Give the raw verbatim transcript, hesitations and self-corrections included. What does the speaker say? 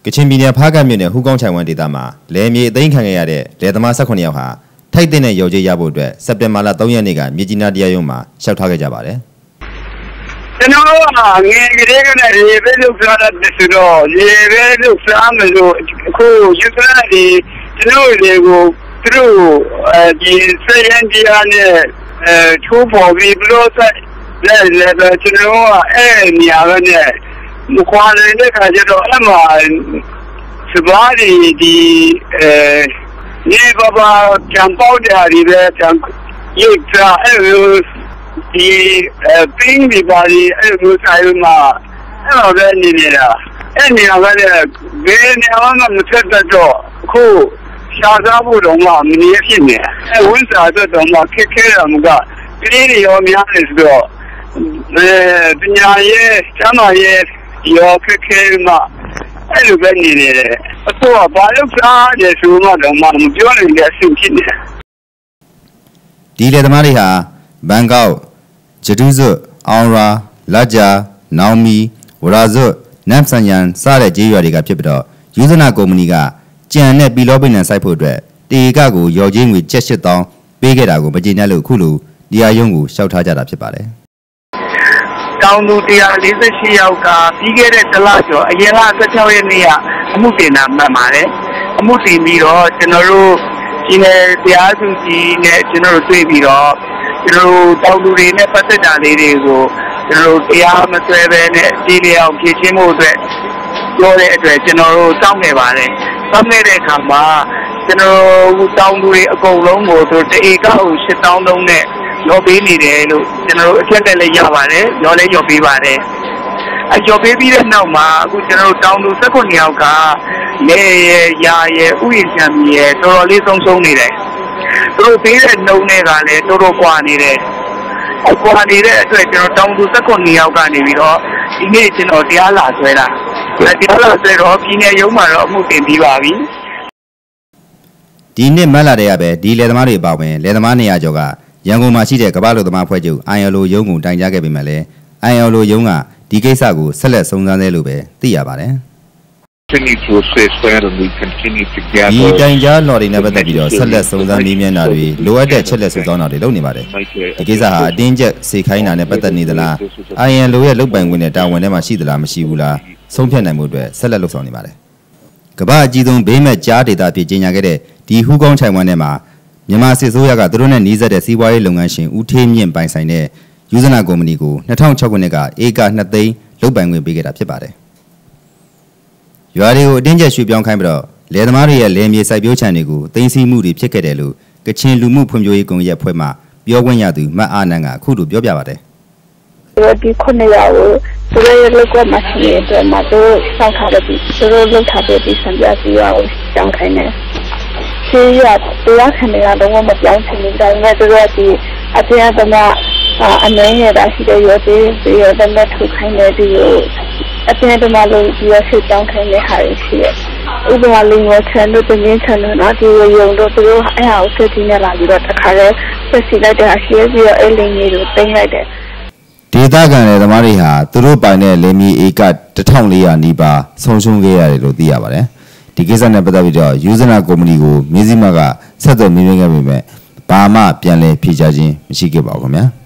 ကချင်ပြည်နယ်ဖားကတ်မြို့နယ်ဟူးကောင်းချိုင်ဝမ်ဒေသမှာလယ်မြေအသိမ်းခံခဲ့ရတဲ့လယ်သမား၁၈ယောက်ဟာထိုက်တဲ့ရော်ကြေးရဖို့အတွက်စက်တင်ဘာလ၃ရက်နေ့ကမြေကြီးနားတရားရုံးမှာလျှောက်ထားခဲ့ကြပါတယ်ကျွန်တော်ကငယ်ကလေးကလည်းရေပဲလုပ်စားတဲ့ဆိုတော့ရေပဲလုပ်စားမလို့အခုယူဆတဲ့ဒီကျွန်တော်တွေကိုသူတို့အဲဒီစေရန်တရားနဲ့အဲချိုးပေါ်ပြီးဘလို့ဆက်လည်းလည်းကျွန်တော်ကအဲ့နေရာနဲ့မခွာနေတဲ့ခါကျတော့အမှစပါးဒီဒီအဲနေဘာဘာချမ်ပေါတဲ့ဒီပဲချမ်ရိတ်တာအဲ့လိုဒီပင်းဒီပါဒီအဲ့လိုဆိုင်မှာအဲ့လိုပဲနေနေတာအဲ့နေရာကလည်းဘယ်နေရာမှမဆက်တော့အခုရှားစားဖို့တော့မှမနေဖြစ်နေအဲ့ဝန်စားတော့မှခက်ခဲတာမကကလေးတွေရောများနေဆိုတော့အဲပညာရေးကျမ်းမာရေးရောခက်ခဲမှအဲ့လိုပဲနေနေတယ်အခုကဘာလို့စားတယ်ဆိုမှတော့မှမပြောနိုင်တဲ့အဆင့်ဖြစ်နေဒီလေသမားတွေဟာဘန်ကောက်ဂျဒူးဇွတ်အောင်ရာလာဂျာနောင်မီဝရာဇွတ်နမ်ဆန်ယန်စတဲ့ကြေးရွာတွေကဖြစ်ပြီးတော့ယူဇနာကုမ္ပဏီကကြံနဲ့ပီလောပင်နံစိုက်ဖို့အတွက်တေကကိုရော်ကြေးငွေကျပ်ရှစ်သောင်းပေးခဲ့တာကိုမကျေနပ်လို့အခုလိုတရားရုံးကိုလျှောက်ထားကြတာဖြစ်ပါတယ်တောင်သူone hundred forty-eightယောက်ကပြီးခဲ့တဲ့တလကျော်အရင်ကsixteenရက်နေ့ကအမှုတင်တာမှတ်ပါတယ်အမှုတင်ပြီးတော့ကျွန်တော်တို့ဒီနေ့တရားသူကြီးနဲ့ကျွန်တော်တို့တွေ့ပြီးတော့ကျွန်တော်တို့တောင်သူတွေနဲ့ပတ်သက်တာလေးတွေကိုကျွန်တော်တို့တရားမဆွဲဘဲနဲ့ဒီလျောက်ဖြည့်ချင်းမှုအတွက်ပြောတဲ့အတွက်ကျွန်တော်တို့တောင်းနေပါတယ်တောင်းနေတဲ့အခါမှာကျွန်တော်တို့တောင်သူတွေအကုန်လုံးကိုသူတဧကကိုeight thousandသုံးနဲ့ရော်ပေးနေတယ်လို့ကျွန်တော်တို့အထက်တက်လည်းရပါတယ်ရော်လည်းရော်ပေးပါတယ်အရော်ပေးပြီးတဲ့နောက်မှာအခုကျွန်တော်တို့တောင်သူone nineယောက်ကလေရဲ့ရာရဲ့ဥယျာဉ်ချမ်းရဲ့တော်တော်လေးဆုံးဆုံးနေတယ်သူတို့ပေးတဲ့နှုံတွေကလည်းတော်တော်ကွာနေတယ်အကွာနေတဲ့အတွက်ကျွန်တော်တောင်သူone nineယောက်ကနေပြီးတော့ဒီနေ့ကျွန်တော်တရားလာဆွဲတာတရားလာဆွဲတော့ပြည်နယ်ရုံးမှာတော့အမှုတင်ပြီးပါပြီဒီနှစ်မတ်လတည်းကပဲဒီလယ်သမားတွေပေါ့ဝင်လယ်သမားနေရာကျော်ကရန်ကုန်မှာရှိတဲ့ကမ္ဘာ့လူသမားဖွဲ့ချုပ် I L O ရုံးကိုတိုင်ကြားခဲ့ပေမဲ့လည်း I L O ရုံးကဒီကိစ္စကိုဆက်လက်စုံစမ်းသေးလို့ပဲသိရပါတယ်ဒီတိုင်ကြားလော်တွေနဲ့ပတ်သက်ပြီးတော့ဆက်လက်စုံစမ်းမေးမြန်းတာတွေလိုအပ်တဲ့ချက်လက်စုံစမ်းတာတွေလုပ်နေပါတယ်ဒီကိစ္စဟာအတင်းကျပ်စေခိုင်းတာနဲ့ပတ်သက်နေသလား I L O ရဲ့လုပ်ပိုင်ခွင့်နဲ့တာဝန်ထဲမှာရှိသလားမရှိဘူးလားဆုံးဖြတ်နိုင်မှုအတွက်ဆက်လက်လုပ်ဆောင်နေပါတယ်ကမ္ဘာအကြီးဆုံးဘေးမဲ့ကြားဒေတာဖြစ်ကြီးညာခဲ့တဲ့ဒီဟူးကောင်းချိုင်ဝမ်ထဲမှာမြန်မာစစ်ဆိုးရကသူတို့နဲ့နှီးစပ်တဲ့စီးပွားရေးလုပ်ငန်းရှင်ဦးထေးမြင့်ပိုင်ဆိုင်တဲ့ယူဇနာကုမ္ပဏီကိုtwo thousand sixခုနှစ်ကဧကtwoသိန်းလုပ်ပိုင်ခွင့်ပေးခဲ့တာဖြစ်ပါတယ်။ရွာတွေကိုအတင်းကျပ်ရွှေ့ပြောင်းခိုင်းပြီးတော့လယ်သမားတွေရဲ့လယ်မြေစိုက်ပျိုးခြံတွေကိုသိမ်းဆည်းမှုတွေဖြစ်ခဲ့တယ်လို့ကချင်လူမှုဖွံ့ဖြိုးရေးကွန်ရက်ဖွဲ့မှပြောခွင့်ရသူမတ်အာနန်ကအခုလိုပြောပြပါတယ်။ဒီခုနှစ်ရာကိုသူတို့ရဲ့လောက်ကမှရှိတဲ့အတွက်မှာသူတို့စောင့်ထားတဲ့သူတို့လောက်ထားတဲ့ဒီစံပြစီရာကိုကြောင်းခိုင်းတယ်။ဒီရတရားခံတွေကတော့မပြောင်းချင်ဘူးဒါပေမဲ့သူတို့ကဒီအတရားသမားအမင်းရတာရှိတဲ့ရောသေးပြီးတော့တမက်ထုတ်ခိုင်းတဲ့ဒီကိုအတရားသမားလို့ဒီရရှိကြောင်းခိုင်းတဲ့ဟာရှိတယ်ဥပမာလင်ဝချန်တို့တင်းချန်တို့နော်ဒီရုံတို့သူတို့အဲ့ဟာကိုစစ်တီးနေလာပြီးတော့တခါလဲစစ်စီလိုက်တဲ့ဟာရှိပြီးတော့အဲ့လင်ကြီးတို့တင်လိုက်တယ်ဒေသခံတွေသမားတွေဟာသူတို့ပိုင်တဲ့လင်မီဧကone thousand four hundredနီးပါးဆုံးရှုံးခဲ့ရတယ်လို့သိရပါတယ်ဒီကိစ္စနဲ့ပတ်သက်ပြီးတော့ယူဇနာကုမ္ပဏီကိုမြင်းစီမကဆက်သွယ်မေးမြန်းခဲ့ပေမဲ့ဘာမှပြန်လည်ဖြေကြားခြင်းမရှိခဲ့ပါဘူးခင်ဗျာ